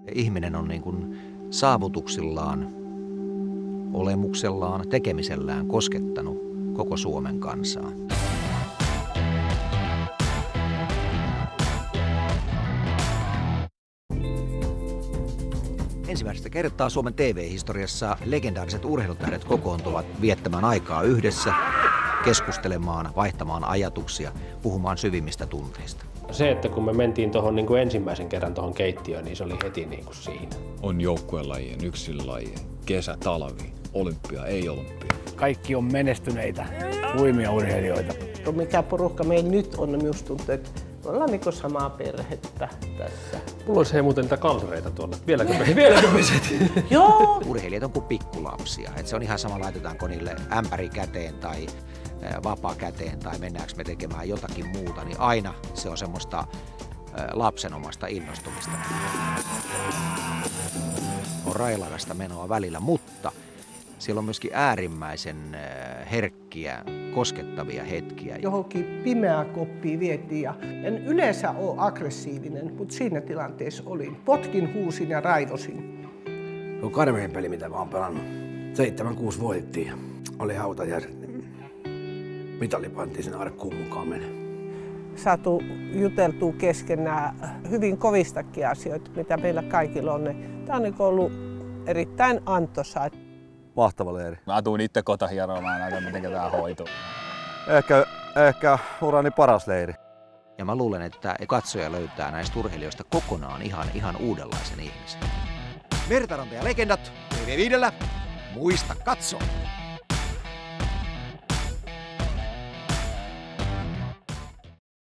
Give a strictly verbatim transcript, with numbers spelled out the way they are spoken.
Ihminen on niin kuin saavutuksillaan, olemuksellaan, tekemisellään koskettanut koko Suomen kansaa. Ensimmäistä kertaa Suomen T V-historiassa legendaariset urheilutähdet kokoontuvat viettämään aikaa yhdessä, keskustelemaan, vaihtamaan ajatuksia, puhumaan syvimmistä tunteista. Se, että kun me mentiin tohon, niin kuin ensimmäisen kerran tuohon keittiöön, niin se oli heti niin kuin siinä. On joukkuelajien, yksilölajien, kesä, talvi, olympia, ei olympia. Kaikki on menestyneitä, huimia urheilijoita. Mikä porukka meillä nyt on, niin minusta tuntuu, että me ollaan niin samaa perhettä tässä. Mulla olisi hei muuten niitä kalsareita tuolla. Vieläkö me, vieläkö me setin? Joo! Urheilijat on kuin pikkulapsia. Et se on ihan sama, laitetaanko niille ämpäri käteen tai vapaa käteen tai mennäänkö me tekemään jotakin muuta, niin aina se on semmoista lapsenomasta innostumista. On railakasta menoa välillä, mutta siellä on myöskin äärimmäisen herkkiä, koskettavia hetkiä. Johonkin pimeään koppiin vietiin ja en yleensä ole aggressiivinen, mutta siinä tilanteessa olin. Potkin, huusin ja raivosin. Se on karmein peli, mitä mä oon pelannut. seitsemän kuusi voitettiin ja oli hautajaiset. Mitali pantiin sen arkkuun mukaan mennä. Saatu juteltua keskenään hyvin kovistakin asioita, mitä meillä kaikilla on. Tämä on ollut erittäin antoisaa. Mahtava leiri. Mä tuun itse kota hieromaan näitä, miten tää hoituu. Ehkä, ehkä urani paras leiri. Ja mä luulen, että katsoja löytää näistä urheilijoista kokonaan ihan, ihan uudenlaisen ihmisen. Mertaranta ja legendat, T V viidellä, muista katsoa!